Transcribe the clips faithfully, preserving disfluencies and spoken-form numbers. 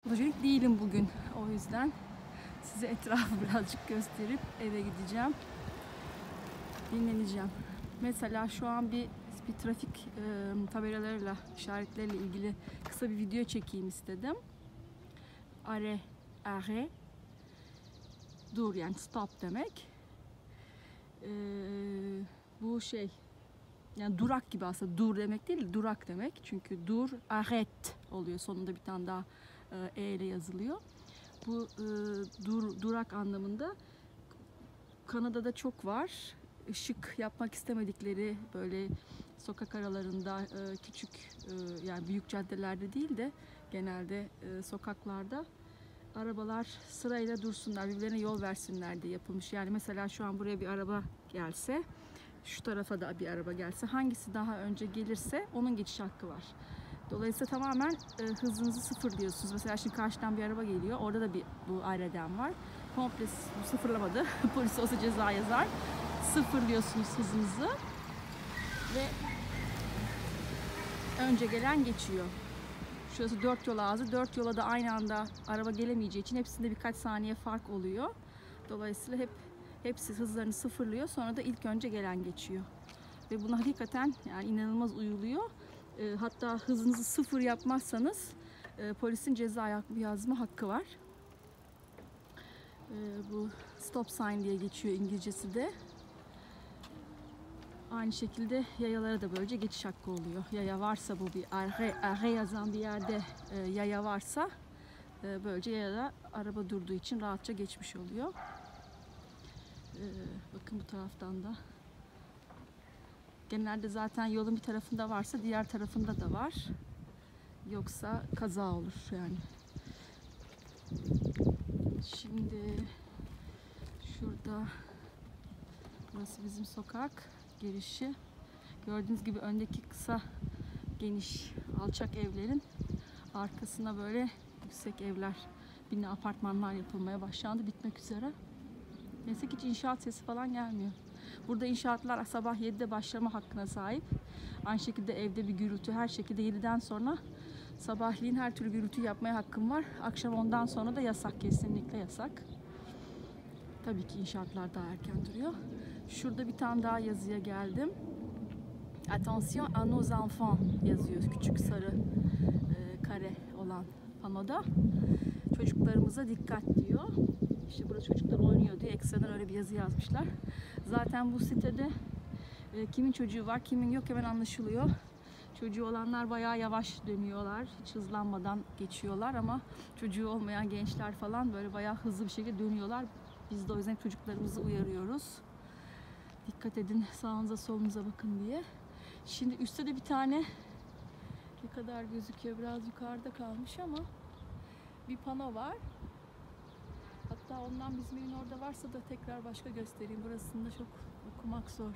fotojenik değilim bugün. O yüzden size etrafı birazcık gösterip eve gideceğim. Dinleneceğim. Mesela şu an bir bir trafik e, tabelalarıyla, işaretlerle ilgili kısa bir video çekeyim istedim. Are, are, dur yani stop demek. E, bu şey, yani durak gibi aslında, dur demek değil, durak demek. Çünkü dur, arrête oluyor. Sonunda bir tane daha e, e ile yazılıyor. Bu e, dur, durak anlamında Kanada'da çok var. Işık yapmak istemedikleri böyle sokak aralarında e, küçük e, yani büyük caddelerde değil de genelde e, sokaklarda arabalar sırayla dursunlar, birbirlerine yol versinler diye yapılmış. Yani mesela şu an buraya bir araba gelse, şu tarafa da bir araba gelse, hangisi daha önce gelirse onun geçiş hakkı var. Dolayısıyla tamamen e, hızınızı sıfırlıyorsunuz. Mesela şimdi karşıdan bir araba geliyor. Orada da bir bu ayreden var. Komple sıfırlamadı. Polis olsa ceza yazar. Sıfırlıyorsunuz hızınızı ve önce gelen geçiyor. Şurası dört yol ağzı. Dört yola da aynı anda araba gelemeyeceği için hepsinde birkaç saniye fark oluyor. Dolayısıyla hep hepsi hızlarını sıfırlıyor. Sonra da ilk önce gelen geçiyor. Ve buna hakikaten yani inanılmaz uyuluyor. E, hatta hızınızı sıfır yapmazsanız e, polisin ceza yazma hakkı var. E, bu stop sign diye geçiyor İngilizcesi de. Aynı şekilde yayalara da böylece geçiş hakkı oluyor. Yaya varsa, bu bir arre, arre yazan bir yerde e, yaya varsa e, böylece yaya araba durduğu için rahatça geçmiş oluyor. E, bakın bu taraftan da. Genelde zaten yolun bir tarafında varsa diğer tarafında da var. Yoksa kaza olur yani. Şimdi şurada, burası bizim sokak girişi. Gördüğünüz gibi öndeki kısa, geniş, alçak evlerin arkasına böyle yüksek evler, bina, apartmanlar yapılmaya başlandı, bitmek üzere. Neyse ki hiç inşaat sesi falan gelmiyor. Burada inşaatlar sabah yedide başlama hakkına sahip. Aynı şekilde evde bir gürültü, her şekilde yediden sonra sabahleyin her türlü gürültü yapmaya hakkım var. Akşam ondan sonra da yasak, kesinlikle yasak. Tabii ki inşaatlar daha erken duruyor. Şurada bir tane daha yazıya geldim. Attention à nos enfants yazıyor. Küçük sarı e, kare olan panoda. Çocuklarımıza dikkat diyor. İşte burada çocuklar oynuyor diye ekstradan öyle bir yazı yazmışlar. Zaten bu sitede e, kimin çocuğu var, kimin yok hemen anlaşılıyor. Çocuğu olanlar bayağı yavaş dönüyorlar. Hiç hızlanmadan geçiyorlar ama çocuğu olmayan gençler falan böyle bayağı hızlı bir şekilde dönüyorlar. Biz de o yüzden çocuklarımızı uyarıyoruz. Dikkat edin, sağınıza solunuza bakın diye. Şimdi üstte de bir tane, ne kadar gözüküyor, biraz yukarıda kalmış ama bir pano var. Hatta ondan bizim evin orada varsa da tekrar başka göstereyim. Burasında çok okumak zor.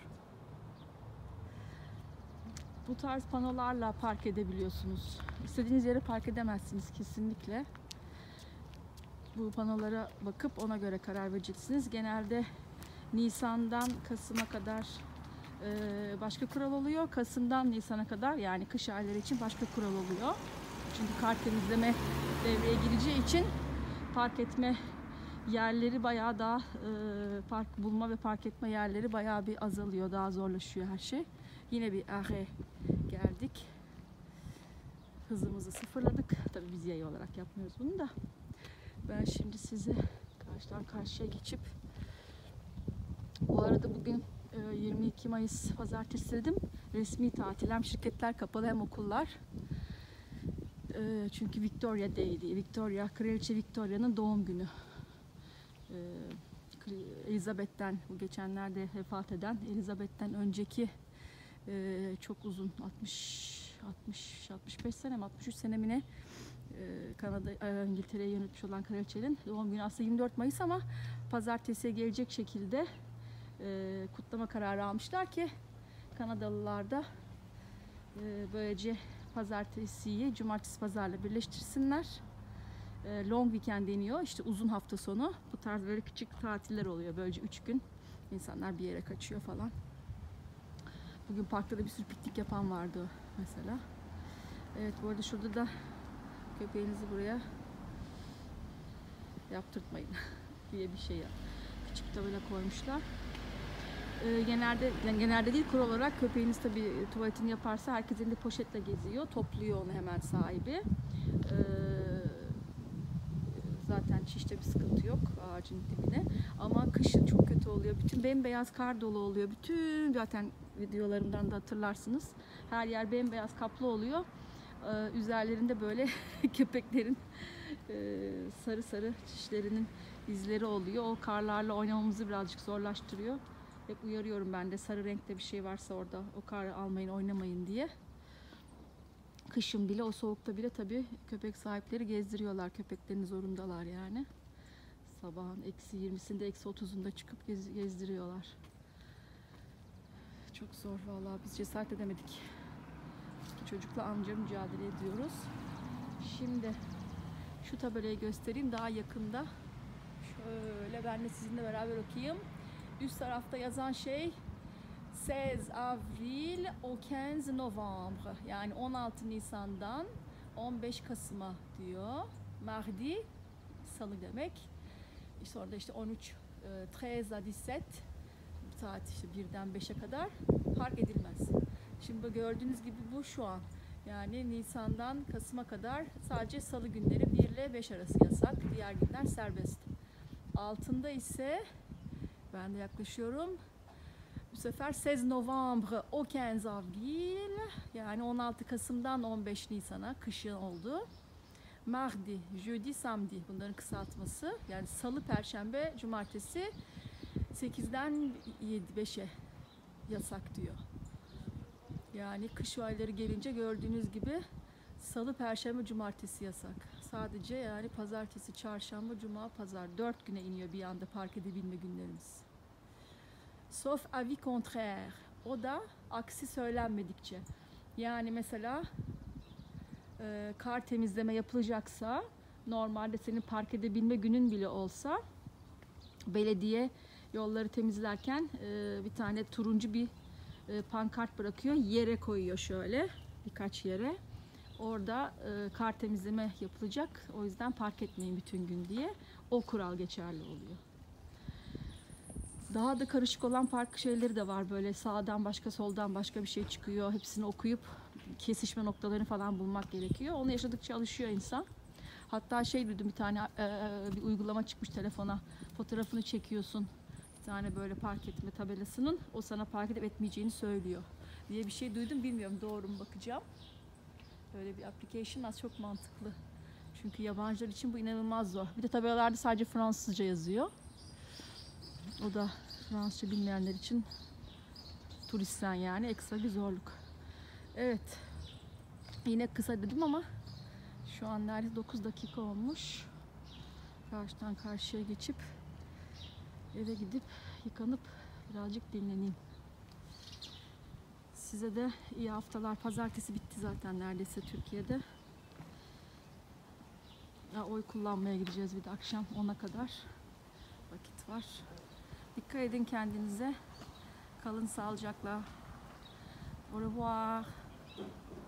Bu tarz panolarla park edebiliyorsunuz. İstediğiniz yere park edemezsiniz kesinlikle. Bu panolara bakıp ona göre karar vereceksiniz. Genelde Nisan'dan Kasım'a kadar e, başka kural oluyor. Kasım'dan Nisan'a kadar, yani kış ayları için başka kural oluyor. Çünkü kar temizleme devreye gireceği için park etme yerleri bayağı daha e, park bulma ve park etme yerleri bayağı bir azalıyor. Daha zorlaşıyor her şey. Yine bir arrêt geldik. Hızımızı sıfırladık. Tabii biz yaya olarak yapmıyoruz bunu da. Ben şimdi sizi karşıdan karşıya geçip, bu arada bugün yirmi iki Mayıs pazartesi dedim. Resmi tatil. Hem şirketler kapalı hem okullar. Çünkü Victoria Day'di. Victoria, Kraliçe Victoria'nın doğum günü. Elizabeth'ten, bu geçenlerde vefat eden Elizabeth'ten önceki çok uzun altmış altmış altmış beş sene mi, altmış üç sene mi ne, Kanada, İngiltere'ye yönetmiş olan kraliçenin doğum günü aslında yirmi dört Mayıs ama pazartesiye gelecek şekilde e, kutlama kararı almışlar ki Kanadalılar da e, böylece pazartesiyi cumartesi pazarla birleştirsinler. E, long weekend deniyor, işte uzun hafta sonu. Bu tarz böyle küçük tatiller oluyor, böylece üç gün insanlar bir yere kaçıyor falan. Bugün parkta da bir sürü piknik yapan vardı mesela. Evet, bu arada şurada da köpeğinizi buraya yaptırtmayın diye bir şey ya. Küçük tabela koymuşlar. Ee, genelde yani genelde değil, kural olarak köpeğiniz tabii tuvaletini yaparsa herkes elinde poşetle geziyor. Topluyor onu hemen sahibi. Ee, zaten çişte bir sıkıntı yok ağacın dibine. Ama kışın çok kötü oluyor. Bütün bembeyaz kar dolu oluyor. Bütün zaten videolarımdan da hatırlarsınız. Her yer bembeyaz kaplı oluyor. Ee, üzerlerinde böyle köpeklerin e, sarı sarı çişlerinin izleri oluyor. O karlarla oynamamızı birazcık zorlaştırıyor. Hep uyarıyorum ben de, sarı renkte bir şey varsa orada o karı almayın, oynamayın diye. Kışın bile, o soğukta bile tabii köpek sahipleri gezdiriyorlar. Köpeklerini zorundalar yani. Sabahın eksi yirmisinde, eksi otuzunda çıkıp gez, gezdiriyorlar. Çok zor vallahi, biz cesaret edemedik. İki çocukla anca mücadele ediyoruz. Şimdi şu tabelayı göstereyim daha yakında. Şöyle ben de sizinle beraber okuyayım. Üst tarafta yazan şey on altı Avril au quinze Novembre, yani on altı Nisan'dan on beş Kasım'a diyor. Mardi, salı demek. Sonra da işte on üç treize à dix-sept saat, işte birden beşe kadar park edilmez. Şimdi gördüğünüz gibi bu şu an. Yani Nisan'dan Kasım'a kadar sadece salı günleri bir ile beş arası yasak. Diğer günler serbest. Altında ise ben de yaklaşıyorum. Bu sefer on altı Novembre au quinze Avril, yani on altı Kasım'dan on beş Nisan'a kışın oldu. Mardi, jeudi, samedi, bunların kısaltması. Yani salı, perşembe, cumartesi sekizden yedi beşe yasak diyor. Yani kış ayları gelince gördüğünüz gibi salı, perşembe, cumartesi yasak. Sadece yani pazartesi, çarşamba, cuma, pazar dört güne iniyor bir anda park edebilme günlerimiz. Sauf avis contraire. O da aksi söylenmedikçe. Yani mesela e, kar temizleme yapılacaksa, normalde senin park edebilme günün bile olsa, belediye yolları temizlerken e, bir tane turuncu bir e, pankart bırakıyor. Yere koyuyor şöyle birkaç yere. Orada e, kar temizleme yapılacak. O yüzden park etmeyin bütün gün diye. O kural geçerli oluyor. Daha da karışık olan park şeyleri de var. Böyle sağdan başka, soldan başka bir şey çıkıyor. Hepsini okuyup kesişme noktalarını falan bulmak gerekiyor. Onu yaşadıkça alışıyor insan. Hatta şey duydum, bir tane e, bir uygulama çıkmış telefona. Fotoğrafını çekiyorsun. Bir tane böyle park etme tabelasının. O sana park edip etmeyeceğini söylüyor diye bir şey duydum. Bilmiyorum doğru mu, bakacağım. Böyle bir application az çok mantıklı. Çünkü yabancılar için bu inanılmaz zor. Bir de tabelalarda sadece Fransızca yazıyor. O da Fransızca bilmeyenler için, turistten yani, ekstra bir zorluk. Evet. Yine kısa dedim ama şu an neredeyse dokuz dakika olmuş. Karşıdan karşıya geçip eve gidip yıkanıp birazcık dinleneyim. Size de iyi haftalar. Pazartesi bitti zaten neredeyse Türkiye'de. Ya, oy kullanmaya gideceğiz bir de akşam ona kadar vakit var. Dikkat edin kendinize. Kalın sağlıcakla. Au revoir.